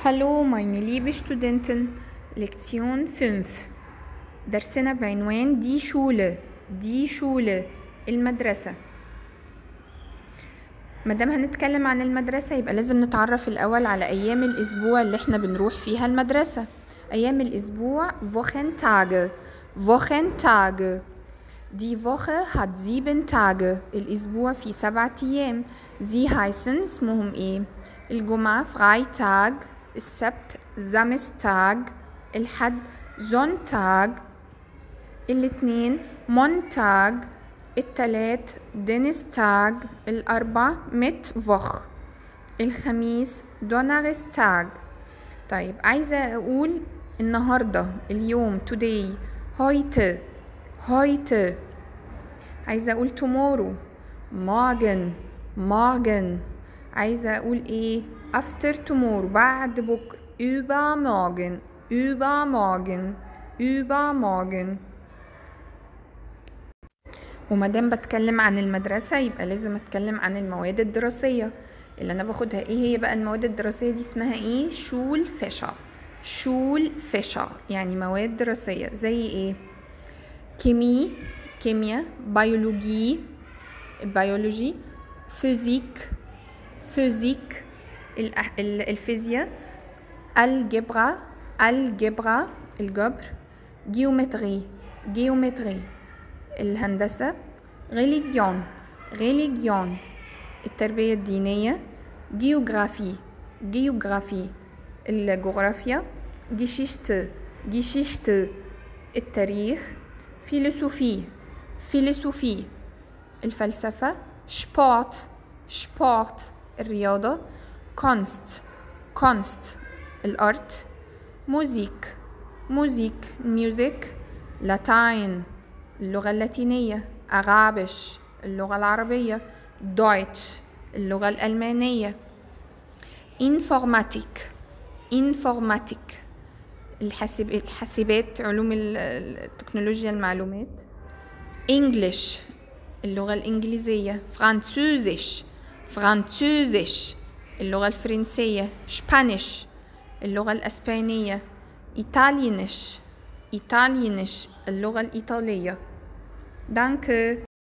Hallo meine liebe Studenten, Lektion 5. درسنا بعنوان دي شولة المدرسة. مادام هنتكلم عن المدرسة يبقى لازم نتعرف الأول على أيام الأسبوع اللي احنا بنروح فيها المدرسة. أيام الأسبوع Wochentage. Die Woche hat 7 Tage. الأسبوع فيه 7 أيام. Sie heißen اسمهم إيه؟ الجمعة Freitag، السبت Samstag، الحد Sonntag، الاثنين Montag، التلات Donnerstag، الأربع Mittwoch، الخميس Donnerstag. طيب عايزة أقول النهاردة اليوم today heute عايزة أقول tomorrow morgen عايزة أقول إيه after tomorrow بعد بكرة übermorgen. ومادام بتكلم عن المدرسة يبقى لازم أتكلم عن المواد الدراسية اللي أنا باخدها. إيه هي بقى المواد الدراسية دي؟ اسمها إيه؟ Schulfächer يعني مواد دراسية. زي إيه؟ كيمياء، بيولوجي، فيزيك، الفيزياء، الجبر، الجبر، جيومتري، الهندسة، religion، التربية الدينية، جيوغرافي، الجغرافيا، Geschichte، التاريخ، فيلسوفي، الفلسفة، Sport، الرياضة، Kunst، الأرت، music، Latein، اللغة اللاتينية، Arabisch، اللغة العربية، Deutsch، اللغة الألمانية، Informatik، الحاسبات، علوم التكنولوجيا المعلومات، English، اللغة الإنجليزية، Französisch، اللغة الفرنسية، Spanish، اللغة الأسبانية، Italienisch، اللغة الإيطالية. Danke.